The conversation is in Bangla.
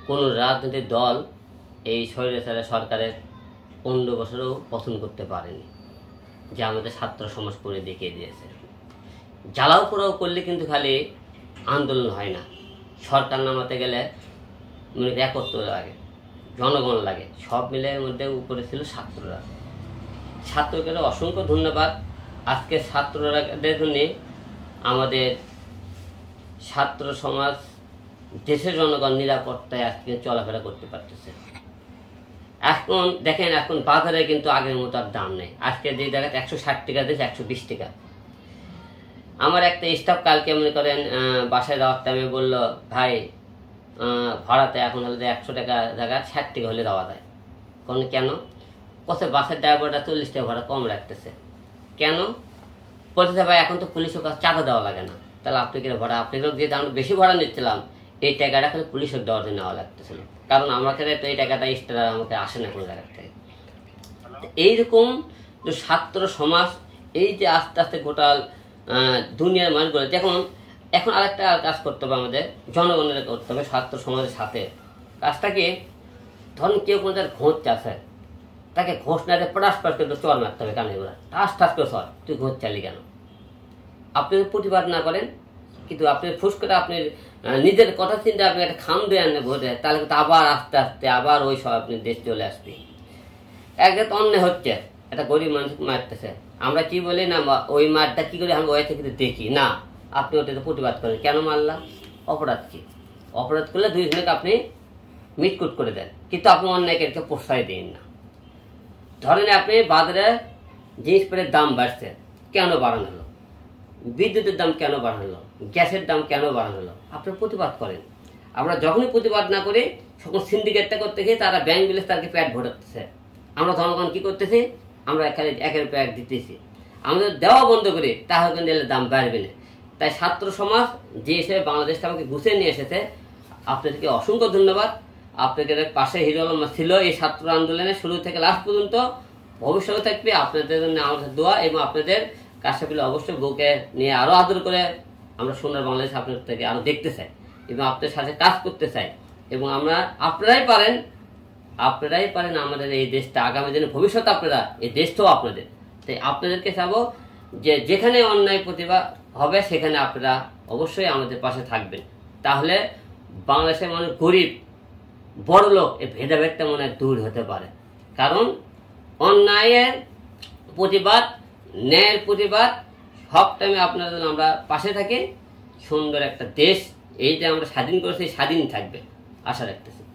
কোনো রাজনৈতিক দল এই স্বৈরাচারী সরকারের 15 বছরও পতন করতে পারেনি, যে আমাদের ছাত্র সমাজ করে দেখিয়ে দিয়েছে। জ্বালাও পোড়াও করলে কিন্তু খালি আন্দোলন হয় না, সরকার নামাতে গেলে একত্র লাগে, জনগণ লাগে, সব মিলে এর মধ্যে উপরে ছিল ছাত্ররা। ছাত্রকে অসংখ্য ধন্যবাদ। আজকে ছাত্রদের জন্য আমাদের ছাত্র সমাজ, দেশের জনগণ নিরাপত্তায় আজকে চলাফেরা করতে পারতেছে। এখন দেখেন, এখন বাজারে কিন্তু আগের মতো আর দাম নেই। আজকে যে জায়গায় 160 টাকা দিয়েছে 120 টাকা। আমার একটা স্টাফ কালকে মনে করেন বাসায় যাওয়ার টাইমে বললো, ভাই ভাড়াতে এখন হলে 100 টাকা জায়গায় 60 টাকা হলে দেওয়া যায়। কোন কেন? কত বাসের ড্রাইভারটা 40 টাকা ভাড়া কম রাখতেছে। কেন? বলতেছে ভাই এখন তো পুলিশের কাছে চাঁদা দেওয়া লাগে না। তাহলে আপনি কি ভাড়া, আপনি যে দাম বেশি ভাড়া নিচ্ছিলাম, এই টাকাটা খালি পুলিশের দেওয়ার জন্য নেওয়া লাগতেছিল, কারণ আমাকে তো এই টাকাটা এক্সট্রা আমাকে আসে না কোনো জায়গা থেকে। এইরকম যে ছাত্র সমাজ, এই যে আস্তে আস্তে গোটাল দুনিয়ার মানুষগুলো এখন আরেকটা কাজ করতে হবে, আমাদের জনগণের করতে হবে ছাত্র সমাজের সাথে। কাজটা কি, ধরুন কেউ কোনো জায়গায় ঘোষ চাষে, তাকে ঘোষ না দিয়ে পটাশ পাশ করে চর মারতে হবে, কানে ওরা ঠাস ঠাস করে চর, তুই ঘোষ চালি কেন? আপনি প্রতিবাদ না করেন, কিন্তু আপনি ফুস করে আপনি নিজের কথা চিন্তা আপনি একটা খাম দিয়ে আনে ভোটে, তাহলে কিন্তু আবার আস্তে আস্তে আবার ওই সব আপনি দেশ চলে আসবে। একদম অন্যায় হচ্ছে, একটা গরিব মানুষ মারতেছে, আমরা কি বলি না, ওই মারটা কি করে আমরা ওই থেকে দেখি না, আপনি ওটাতে প্রতিবাদ করেন, কেন মারলাম? অপরাধ কি? অপরাধ করলে দুইজনকে আপনি মিটকুট করে দেন, কিন্তু আপনি অন্যায়কে প্রশ্রয় দিন না। ধরেন আপনি বাজারে জিনিসপত্রের দাম বাড়ছে, কেন বাড়ানো হলো? বিদ্যুতের দাম কেন বাড়ানো হলো? গ্যাসের দাম কেন বাড়ানো হলো? আপনি প্রতিবাদ করেন। আমরা যখনই প্রতিবাদ না করি, তখন সিন্ডিকেটটা করতে গিয়ে তারা ব্যাংক বিলে তাদেরকে প্যাট ভোটাচ্ছে। আমরা জনগণ কি করতেছি? আমরা এখানে একের পর এক দিতেছি, আমাদের দেওয়া বন্ধ করি, তাহলে কিন্তু দাম বাড়বে না। তাই ছাত্র সমাজ যে হিসেবে বাংলাদেশটা আমাকে গুছিয়ে নিয়ে এসেছে, আপনাদেরকে অসংখ্য ধন্যবাদ। আপনাদের পাশে হিরো আলম ছিল এই ছাত্র আন্দোলনে শুরু থেকে লাস্ট পর্যন্ত, ভবিষ্যতে থাকবে আপনাদের জন্য আমাদের দোয়া, এবং আপনাদের কাছে পেলে অবশ্যই বউকে নিয়ে আরো আদর করে আমরা সোনার বাংলাদেশ আপনাদের থেকে আরো দেখতে চাই এবং আপনাদের সাথে কাজ করতে চাই। এবং আমরা আপনারাই পারেন আমাদের এই দেশটা আগামী দিনে, ভবিষ্যৎ আপনারা, এই দেশটাও আপনাদের। তাই আপনাদেরকে চাবো যে যেখানে অন্যায় প্রতিবাদ হবে সেখানে আপনারা অবশ্যই আমাদের পাশে থাকবেন। তাহলে বাংলাদেশের মানুষ গরিব বড় লোক এই ভেদাভেদটা মনে হয় দূর হতে পারে। কারণ অন্যায়ের প্রতিবাদ, ন্যায়ের প্রতিবাদ সব টাইমে আপনাদের জন্য আমরা পাশে থাকি। সুন্দর একটা দেশ এই যে আমরা স্বাধীন করেছি, স্বাধীন থাকবে আশা রাখতেছি।